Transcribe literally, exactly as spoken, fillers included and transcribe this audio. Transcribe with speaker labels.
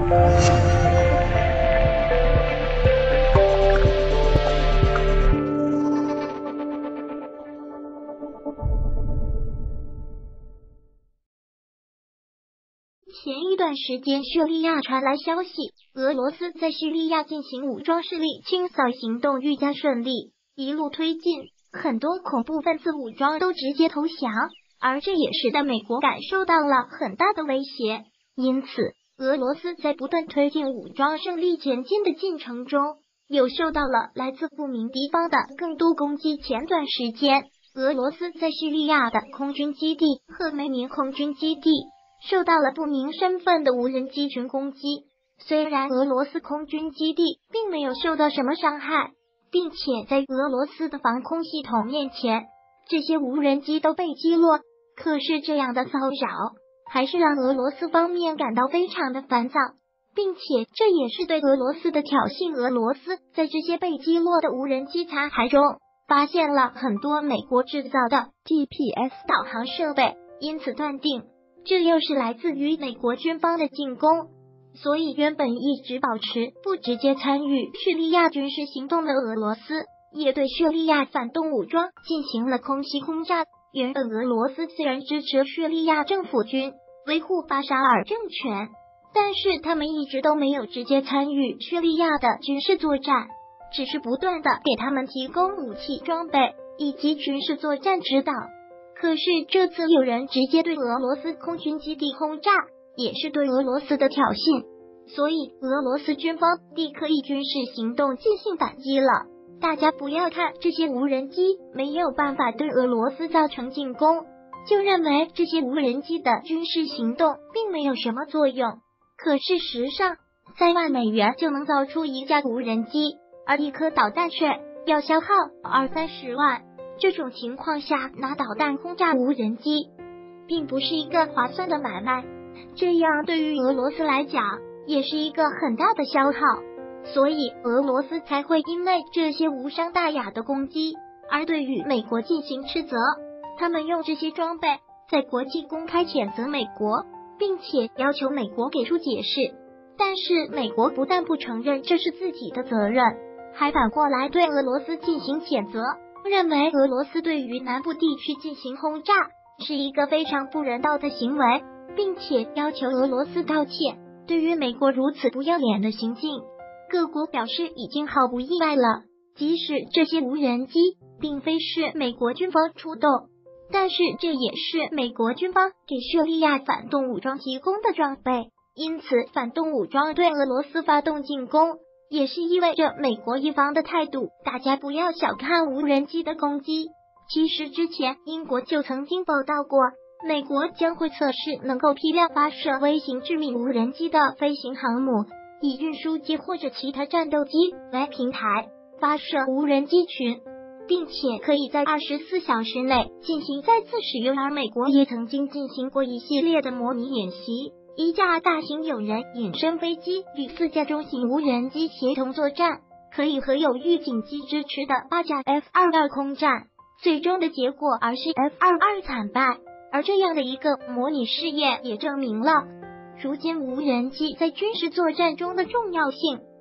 Speaker 1: 前一段时间，叙利亚传来消息，俄罗斯在叙利亚进行武装势力清扫行动愈加顺利，一路推进，很多恐怖分子武装都直接投降，而这也使得美国感受到了很大的威胁。因此，俄罗斯在不断推进武装胜利前进的进程中，又受到了来自不明地方的更多攻击。前段时间，俄罗斯在叙利亚的空军基地赫梅尼空军基地受到了不明身份的无人机群攻击，虽然俄罗斯空军基地并没有受到什么伤害，并且在俄罗斯的防空系统面前，这些无人机都被击落，可是这样的骚扰还是让俄罗斯方面感到非常的烦躁，并且这也是对俄罗斯的挑衅。俄罗斯在这些被击落的无人机残骸中发现了很多美国制造的 G P S 导航设备，因此断定这又是来自于美国军方的进攻。所以原本一直保持不直接参与叙利亚军事行动的俄罗斯，也对叙利亚反动武装进行了空袭轰炸。原本俄罗斯虽然支持叙利亚政府军维护巴沙尔政权，但是他们一直都没有直接参与叙利亚的军事作战，只是不断的给他们提供武器装备以及军事作战指导。可是这次有人直接对俄罗斯空军基地轰炸，也是对俄罗斯的挑衅，所以俄罗斯军方立刻以军事行动进行反击了。大家不要看这些无人机没有办法对俄罗斯造成进攻，就认为这些无人机的军事行动并没有什么作用。可事实上，三万美元就能造出一架无人机，而一颗导弹却要消耗二三十万。这种情况下，拿导弹轰炸无人机并不是一个划算的买卖，这样对于俄罗斯来讲也是一个很大的消耗，所以俄罗斯才会因为这些无伤大雅的攻击而对于美国进行斥责。他们用这些装备在国际公开谴责美国，并且要求美国给出解释，但是美国不但不承认这是自己的责任，还反过来对俄罗斯进行谴责，认为俄罗斯对于南部地区进行轰炸是一个非常不人道的行为，并且要求俄罗斯道歉。对于美国如此不要脸的行径，各国表示已经毫不意外了。即使这些无人机并非是美国军方出动，但是这也是美国军方给叙利亚反动武装提供的装备，因此反动武装对俄罗斯发动进攻也是意味着美国一方的态度。大家不要小看无人机的攻击，其实之前英国就曾经报道过，美国将会测试能够批量发射微型致命无人机的飞行航母，以运输机或者其他战斗机为平台发射无人机群，并且可以在二十四小时内进行再次使用。而美国也曾经进行过一系列的模拟演习，一架大型有人隐身飞机与四架中型无人机协同作战，可以和有预警机支持的八架 F 二十二 空战，最终的结果而是 F 二十二 惨败。而这样的一个模拟试验也证明了如今无人机在军事作战中的重要性。